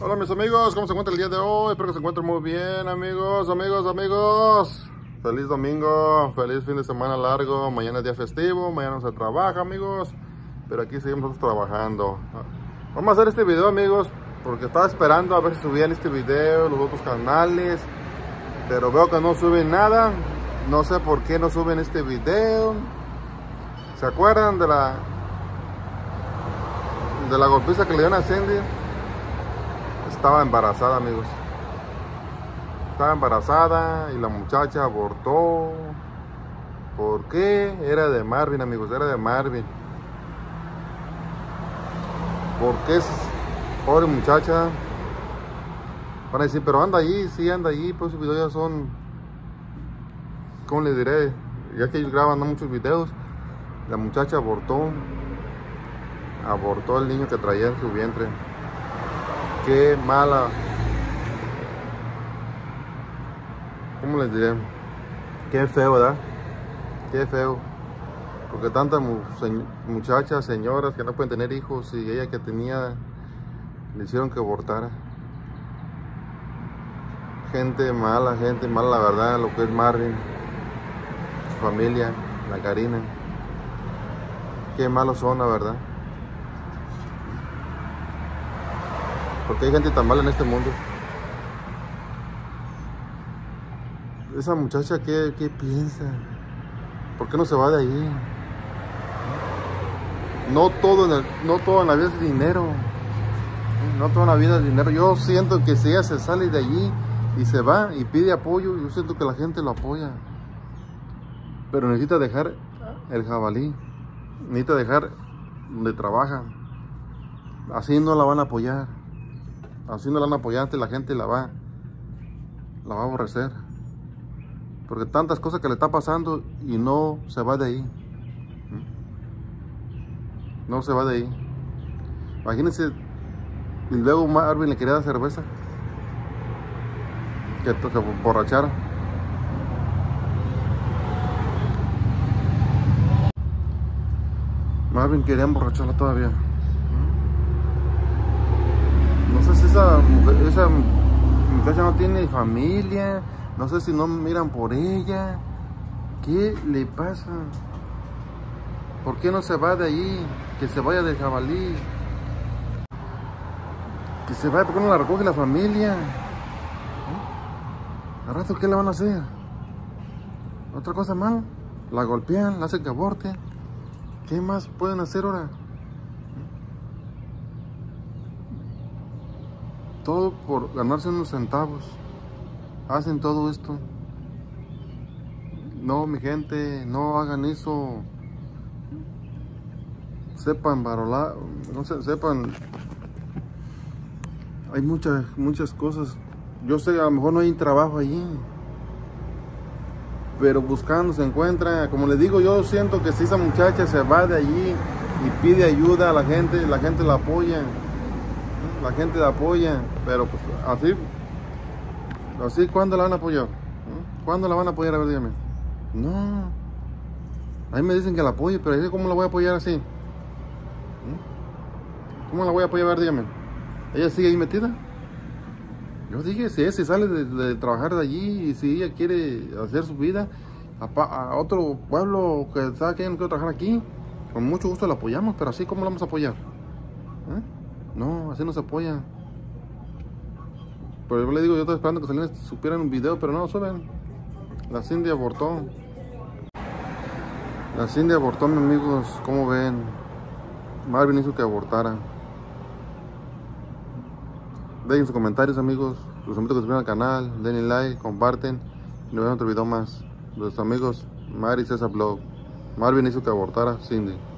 Hola mis amigos, ¿cómo se encuentra el día de hoy? Espero que se encuentren muy bien, amigos. Feliz domingo, feliz fin de semana largo. Mañana es día festivo, mañana no se trabaja, amigos. Pero aquí seguimos nosotros trabajando. Vamos a hacer este video, amigos, porque estaba esperando a ver si subían este video los otros canales. Pero veo que no suben nada. No sé por qué no suben este video. ¿Se acuerdan de la golpiza que le dieron a Cindy? Estaba embarazada, amigos. Estaba embarazada y la muchacha abortó. ¿Por qué? Era de Marvin, amigos, era de Marvin. ¿Por qué esa pobre muchacha? Van a decir, pero anda allí, sí anda allí, pues sus videos ya son, ¿cómo les diré? Ya que ellos graban muchos videos. La muchacha abortó el niño que traía en su vientre. Qué mala, ¿cómo les diré? Qué feo, ¿verdad? Qué feo. Porque tantas muchachas, señoras que no pueden tener hijos, y ella que tenía, le hicieron que abortara. Gente mala, la verdad, lo que es Marvin, su familia, la Karina. Qué malos son, la verdad. Porque hay gente tan mala en este mundo. Esa muchacha, ¿qué piensa? ¿Por qué no se va de ahí? No todo en la vida es dinero. No toda la vida es dinero. Yo siento que si ella se sale de allí y se va y pide apoyo, yo siento que la gente lo apoya. Pero necesita dejar el jabalí. Necesita dejar donde trabaja. Así no la van a apoyar. Así no la van a apoyar, la gente la va a aborrecer. Porque tantas cosas que le está pasando y no se va de ahí. No se va de ahí. Imagínense, y luego Marvin le quería dar cerveza. Que se borrachara. Marvin quería emborracharla todavía. No sé si esa muchacha no tiene familia. No sé si no miran por ella. ¿Qué le pasa? ¿Por qué no se va de allí? Que se vaya del jabalí. Que se vaya, ¿por qué no la recoge la familia? ¿Al rato qué le van a hacer? ¿Otra cosa mal? La golpean, la hacen que aborte. ¿Qué más pueden hacer ahora? Todo por ganarse unos centavos. Hacen todo esto. No, mi gente, no hagan eso. Sepan varolar, no sé, sepan. Hay muchas cosas. Yo sé, a lo mejor no hay trabajo allí, pero buscando se encuentra. Como les digo, yo siento que si esa muchacha se va de allí y pide ayuda a la gente la apoya. La gente la apoya, pero pues así ¿cuándo la van a apoyar? ¿Cuándo la van a apoyar? A ver, dígame. No. A mí me dicen que la apoye, pero ¿cómo la voy a apoyar así? ¿Cómo la voy a apoyar? A ver, dígame. ¿Ella sigue ahí metida? Yo dije, si ella se sale de trabajar de allí, y si ella quiere hacer su vida a otro pueblo que sabe que ella no quiere trabajar aquí, con mucho gusto la apoyamos, pero así ¿cómo la vamos a apoyar? No, así no se apoya. Pero yo le digo, yo estoy esperando que supieran un video, pero no lo suben. La Cindy abortó. La Cindy abortó, mis amigos. ¿Cómo ven? Marvin hizo que abortara. Dejen sus comentarios, amigos. Los invito a que se suscriban al canal, denle like, comparten. Y nos vemos en otro video más. Los amigos Mari César Blog. Marvin hizo que abortara Cindy.